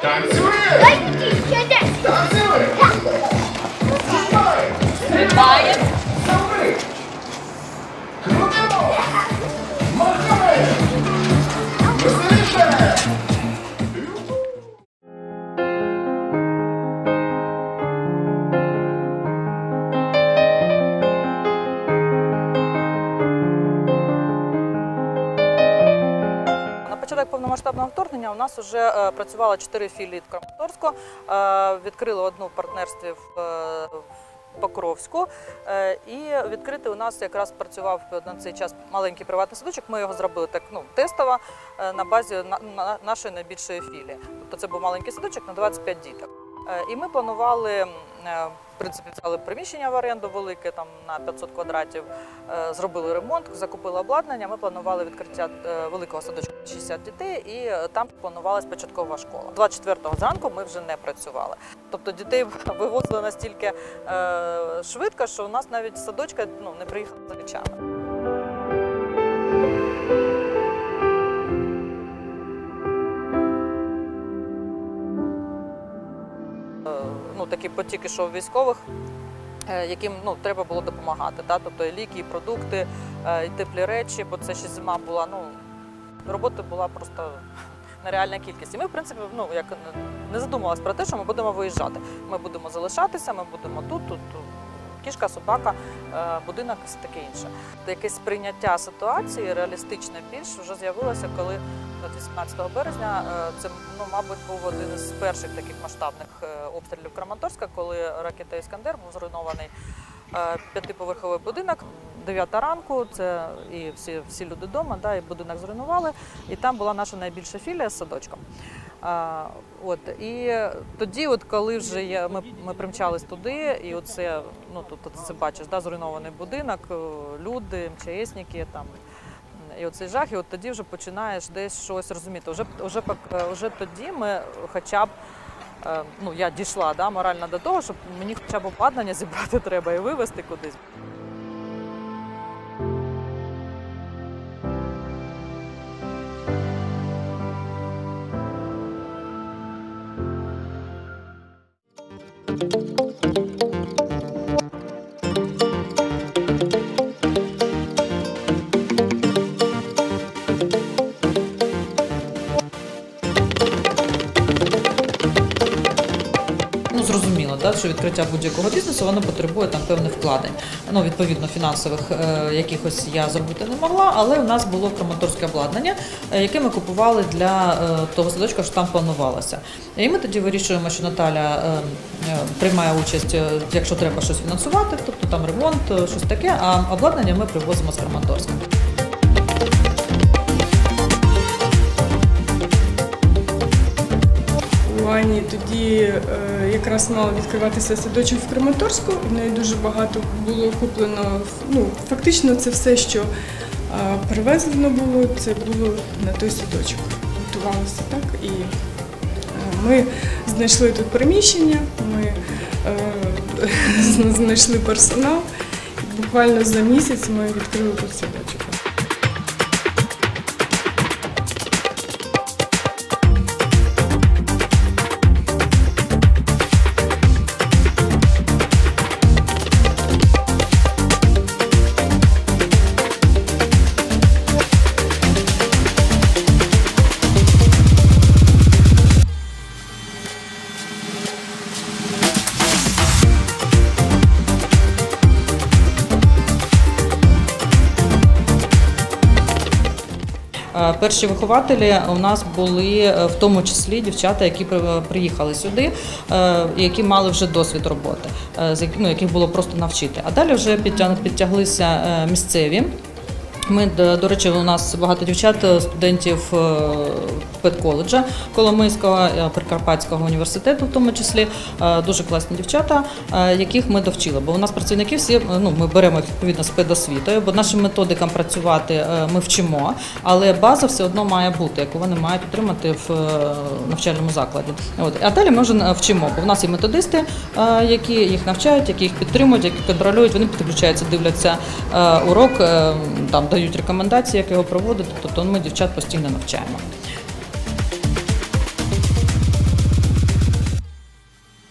Початок повномасштабного вторгнення у нас вже працювало 4 філії в Краматорську, відкрили одну в партнерстві в Покровську, і відкритий у нас якраз працював на цей час маленький приватний садочок. Ми його зробили так, тестово на базі нашої найбільшої філії. Тобто це був маленький садочок на 25 діток. І ми планували, в принципі, взяли приміщення в оренду велике, там на 500 квадратів, зробили ремонт, закупили обладнання. Ми планували відкриття великого садочку на 60 дітей, і там планувалась початкова школа. 24-го зранку ми вже не працювали. Тобто дітей вивозили настільки швидко, що у нас навіть садочка не приїхали за речами. Такий потік ішов військових, яким треба було допомагати. Тобто і ліки, і продукти, і теплі речі, бо це ще зима була, роботи була просто нереальна кількість. І ми, в принципі, не задумувалися про те, що ми будемо виїжджати. Ми будемо залишатися, ми будемо тут кішка, собака, будинок і все таке інше. Якесь сприйняття ситуації реалістичне більш вже з'явилося, коли 18 березня, це, мабуть, був один із перших таких масштабних обстрілів Краматорська, коли ракета «Іскандер» був зруйнований 5-поверховий будинок, 9 ранку, це і всі люди вдома, і будинок зруйнували, і там була наша найбільша філія з садочком. І тоді, коли вже ми примчались туди, і оце, тут це бачиш, зруйнований будинок, люди, МЧСники, і оцей жах, і тоді вже починаєш десь щось розуміти. Вже тоді ми хоча б, я дійшла морально до того, що мені хоча б обладнання зібрати треба і вивезти кудись. Зрозуміло, що відкриття будь-якого бізнесу, воно потребує певних вкладень. Відповідно, фінансових якихось я зробити не могла, але у нас було краматорське обладнання, яке ми купували для того садочка, що там планувалося. І ми тоді вирішуємо, що Наталя приймає участь, якщо треба щось фінансувати, тобто там ремонт, щось таке, а обладнання ми привозимо з Краматорська. Ані тоді якраз мав відкриватися садочок в Краматорську, в неї дуже багато було куплено, фактично це все, що привезено було, це було на той садочок. Готувалося так, і ми знайшли тут приміщення, ми знайшли персонал, і буквально за місяць ми відкрили тут садочок. Перші вихователі у нас були в тому числі дівчата, які приїхали сюди, які мали вже досвід роботи, яких було просто навчити. А далі вже підтяглися місцеві. Ми, до речі, у нас багато дівчат, студентів педколеджа Коломийського, Прикарпатського університету в тому числі, дуже класні дівчата, яких ми довчили. Бо у нас працівники всі, ми беремо відповідно з педосвітою, бо нашим методикам працювати ми вчимо, але база все одно має бути, яку вони мають отримати в навчальному закладі. А далі ми вже вчимо, бо в нас є методисти, які їх навчають, які їх підтримують, які контролюють, вони підключаються, дивляться урок, там дають рекомендації, як його проводити, тобто ми дівчат постійно навчаємо.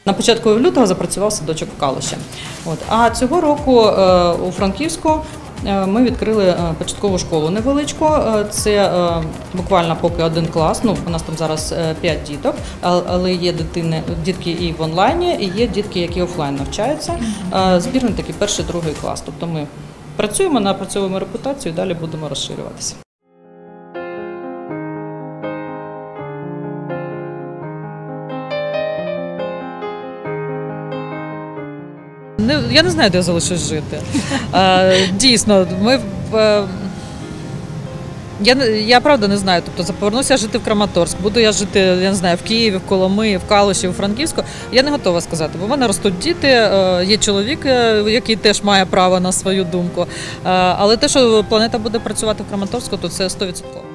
На початку лютого запрацював садочок в Калуші. А цього року у Франківську ми відкрили початкову школу невеличку. Це буквально поки один клас. У нас там зараз 5 діток, але є дітки і в онлайні, і є дітки, які офлайн навчаються. Збірний такий перший, другий клас. Тобто ми працюємо, напрацьовуємо репутацію і далі будемо розширюватися. Я не знаю, де я залишусь жити. Дійсно, я правда не знаю. Тобто повернуся жити в Краматорськ, буду я жити, я не знаю, в Києві, в Коломиї, в Калуші, в Франківську. Я не готова сказати, бо в мене ростуть діти, є чоловік, який теж має право на свою думку. Але те, що планета буде працювати в Краматорську, то це 100%.